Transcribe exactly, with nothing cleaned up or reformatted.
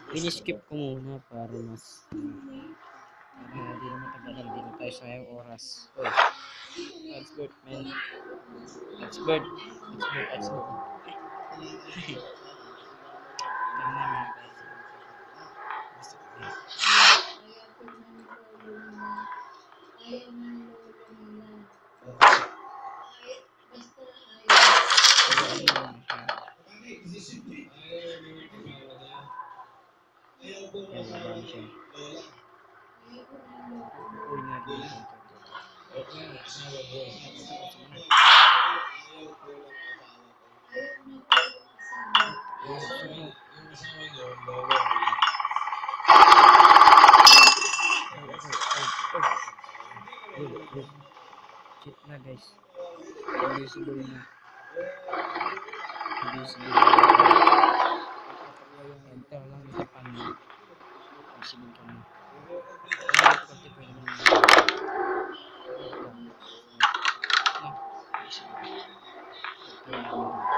Piniskip ko muna para mas para di na matagalan, di na tayo sayang oras. Uy, that's bird, man. That's bird. That's bird, that's bird. Alam namin na guys. Basta tayo. Ayan, baba na siya. Uy, nga din. Cheat na guys. Invisible na. Invisible na. Enter lang isa pa na. Invisible ka na. Ano konti pwede mo naman. No. Invisible.